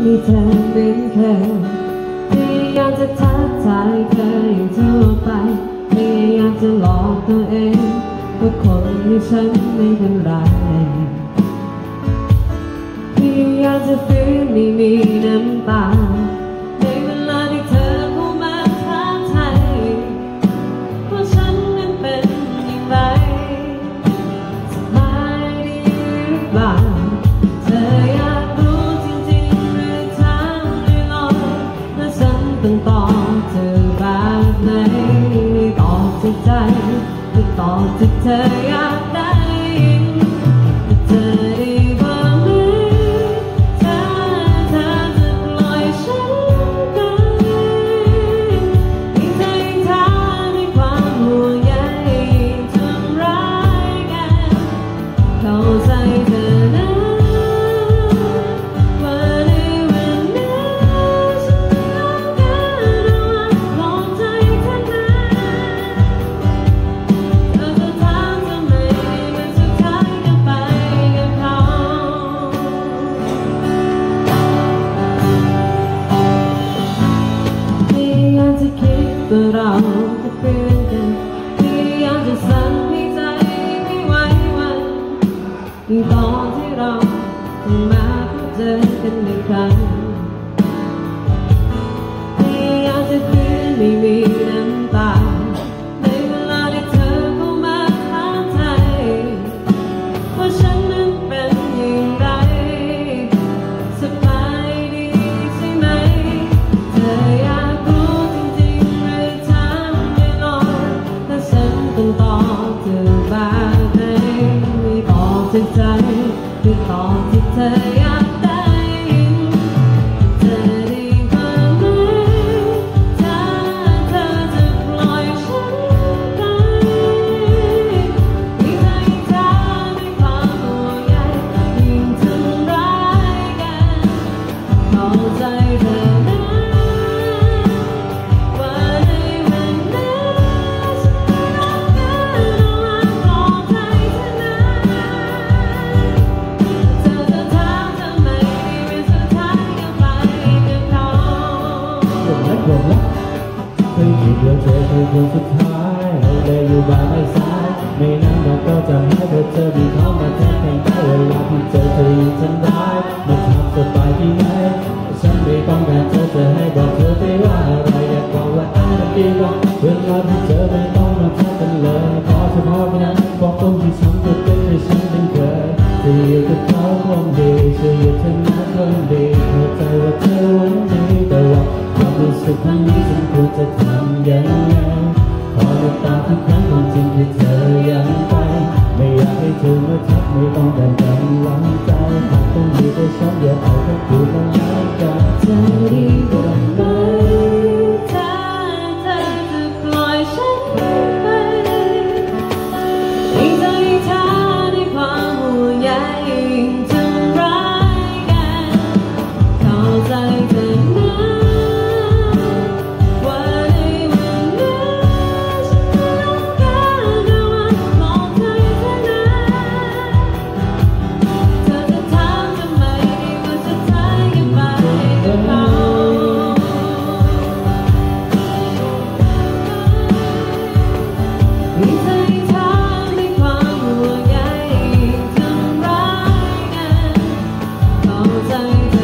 มีเธอเป็นแค่พยายามจะทักทายเธออยู่ทั่วไปพยายามจะหลอกตัวเองว่าคนที่ฉันไม่เป็นไรพยายามจะฟื้นไม่มีน้ำตาในเวลาที่เธอเข้ามาท้าทายว่าฉันนั้นเป็นอย่างไรสบายดีหรือเปล่าเธออยากรู้จริงๆหรือถามลอยๆและฉันต้องตอบเธอแบบไหนไม่ตอบจากใจไม่ตอบจากเธออยากได้ยินแต่เธอดีกว่าไหมถ้าเธอจะปล่อยฉันไปยิ่งใจเธอในความห่วงใยยิ่งทำร้ายกันเข้าใจเธอนะว่าในวันนี้ฉันต้องการระวังปลอบใจเธอนะเธอจะถามทำไมมันสุดท้ายก็ไปกับเขาพยายามจะคิดว่าเราจะเปลี่ยนกันพยายามจะสั่งให้ใจไม่ไหววันยิ่งตอนที่เราต้องมาพบเจอกันอีกครั้งพยายามจะคืนไม่มีน้ำตาในเวลาที่เธอเข้ามาถามไทยว่าฉันนั้นเป็นอย่างไรสบายดีใช่ไหมเธออยากรู้จริงๆหรือถามลอยๆถ้าฉันต้องตอบเธอแบบไหนไม่ตอบจากใจไม่ตอบที่เธออยากได้ยินเธอดีกว่าไหมถ้าเธอจะปล่อยฉันไปยิ่งใจเธอในความห่วงใยยิ่งทำร้ายกันเข้าใจเธอนะว่าในวันนี้ฉันต้องการระวังปลอบใจเธอนะเธอจะถามทำไมวันสุดท้ายก็ไปกับเขาเคยคิดว่าเธอคือคนสุดท้ายเราเลยอยู่บ้านไม่สายไม่นานเราก็จะให้เธอมีเขามาแทนแทนได้เวลาที่เจอเธออยู่ทำร้ายมันทำสบายที่ไหนฉันไม่ต้องการเธอจะให้บอกเธอไปว่าอะไรอยากบอกว่า I love you เวลาที่เจอไม่ต้องมาแทนกันเลยขอเฉพาะนั้นบอกตรงที่ฉันจะเป็นให้ฉันเป็นเคยจะอยู่กับเขาคนดีจะอยู่เธอหน้าคนดีเข้าใจว่าเธอหวังดีแต่ว่าความรู้สึกวันนี้ฉันควรจะทำยังไงขอน้ำตาทุกครั้งความจริงที่เธอยังไปไม่อยากให้เธอมาทักไม่ต้องการกำลังใจหากต้องมีแต่ฉันอย่าเอาแค่พูดแล้วแล้วกันเธอดีกว่าไหมถ้าเธอจะปล่อยฉันไปยิ่งใจเธอในความห่วงใยยิ่งทำร้ายกันเข้าใจเธอนะว่าในวันนี้ฉันต้องการระวังปลอบใจเธอนะเธอจะถามทำไมวันสุดท้ายก็ไปกับเขายิ่งใจเธอในความห่วงใยยิ่งทำร้ายกันเข้าใจเธ